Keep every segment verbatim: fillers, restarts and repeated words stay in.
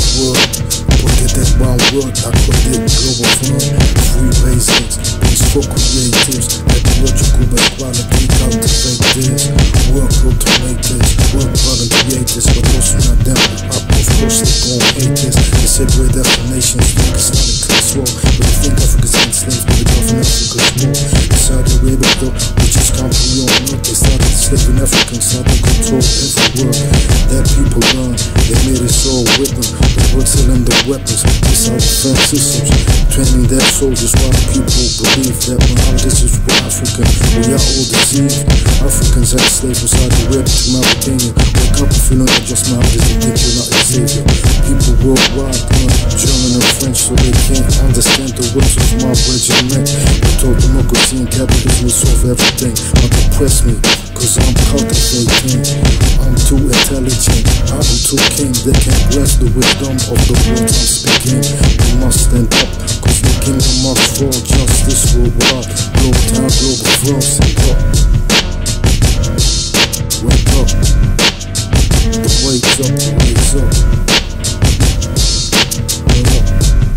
world. Forget that one word, I call it global firm. Free basics, peace for creatives. Ecological equality, cultivate this. Work automate this, work hard and create this. But also not them, up, of course they gon' hate this. They separate after nations, think it's not a class war. But they think Africa's enslaved, but they don't think Africa's war. Saudi Arabia though, which is country on look. They started enslaving Africans, now they control every world. That people learn, they made us all with them. But we're selling the weapons, it's our defense systems. Training their soldiers while people believe that Muhammad is for Africa. We are all deceived. Africans and slaves from Saudi Arabia to Mauritania. Wake up if you know that just Muhammad is think you're not a savior. People worldwide learn German and French so they can't understand the words of my regiment. They told democracy and capitalism will solve everything. But oppress me, cause I'm cultivating. I'm too intelligent, I'm too king. They can't grasp the wisdom of the words I'm speaking. We must stand up, cause the kingdom must fall. Justice worldwide, global time, global firm. Wake up, wake up. The wake's up, the wake's up. Wake up.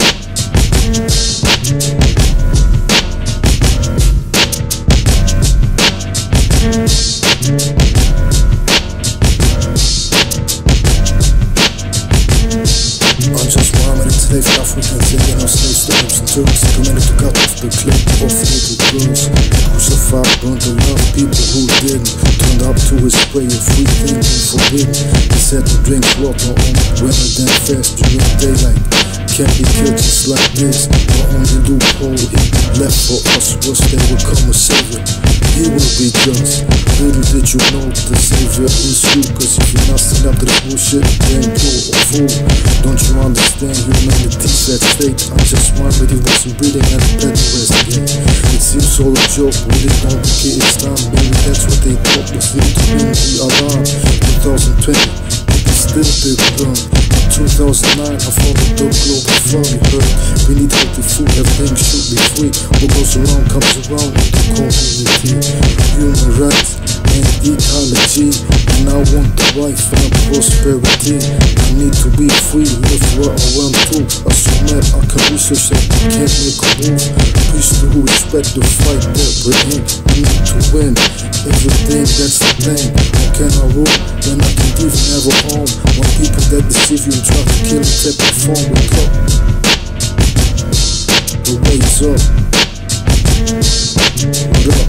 Unjust Muhammad enslaved Africans, taking our slave slaves and Turks, committed to cut off the clip of little girls. Crucified, burned to love people who didn't. Turned up to his prayer, free thinking forbidden. He said to drink water on women then fast during daylight. Can't be killed just like this. The only loophole he left for us was they will come a savior. He will be just. Little did you know the savior is you. Cause if you're not standing up to this bullshit, then you're a fool. Don't you understand humanity's at stake? I just wondered he wasn't breathing at the bed rest again. It seems all a joke, but it don't decay its time. Maybe that's what they thought was need to win the alarm. twenty twenty, people still did run. In two thousand nine, I followed the global firm. You heard, we need healthy food, everything should be free. What goes around comes around in the community. Human rights and ecology, and I want the life and prosperity. I need to be free, live where I want to. Assume that I can research that I can't make a move. Peace to who expect the fight that we're in. We need to win everything, that's the thing. How can I rule when I can't even have a home? When people that deceive you and try to kill and take the phone. Wake up, the wake's up. What up?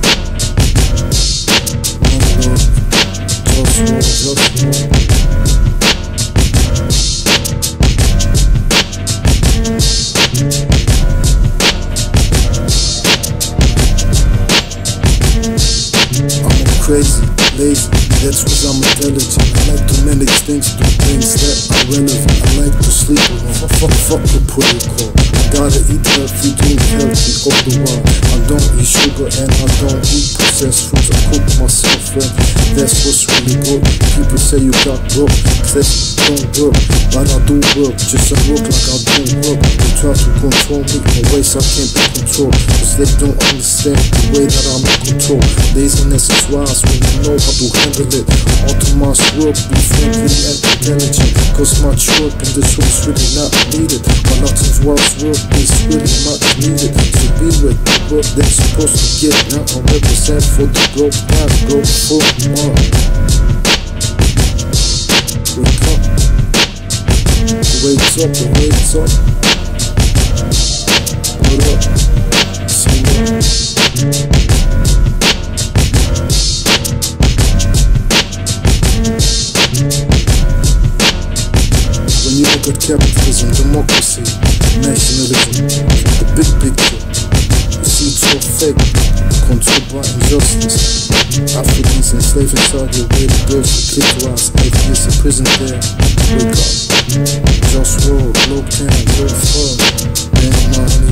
JustWar, JustWar. I'm crazy, lazy, that's cause I'm intelligent. I like to manage things, do things that are relevant. I like to sleep alone, fuck, fuck the protocol. I gotta eat healthy, drink healthy all the while. I don't eat sugar and I don't eat processed foods. I cook myself and that's what's really good. People say you got broke, cause don't work, but I do work. Just I work like I don't work. They try to control me in ways I can't be controlled, cause they don't understand the way that I'm in control. Laziness is wise when you know how to handle it. Automa's work, be friendly and intelligent, cause much work in this world's really not needed. But Latin's world's work is really much needed. So be with the work they're supposed to get. Now I represent for the globe, not globe for more. Wake up, the wake's up, the wake's up. What up, see what? When you look at capitalism, democracy, nationalism, the big picture, you see it's so fake, controlled by injustice. Africans enslaved in Saudi Arabia, girls with clitoris, eight years in prison there. Wake up, JustWar, Globe ten, Globalfirm, man money.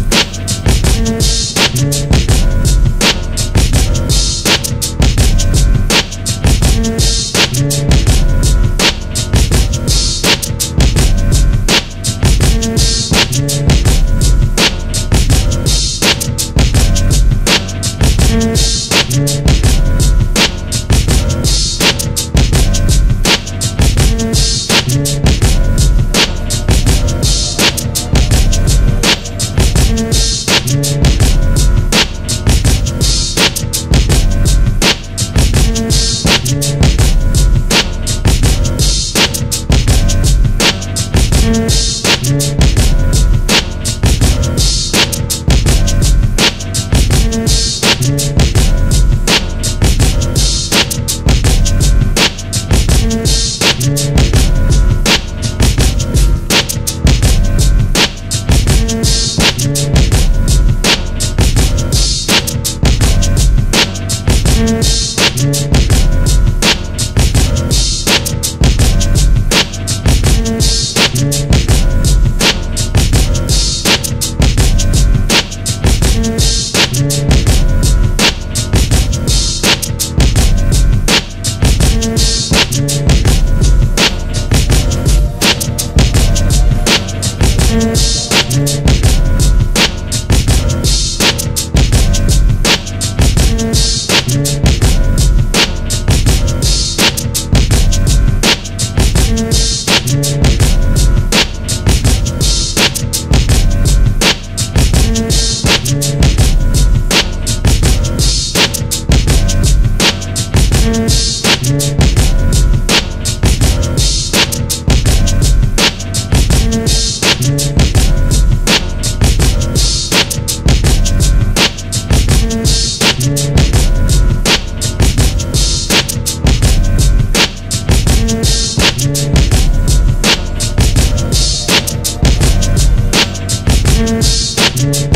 We'll be right back.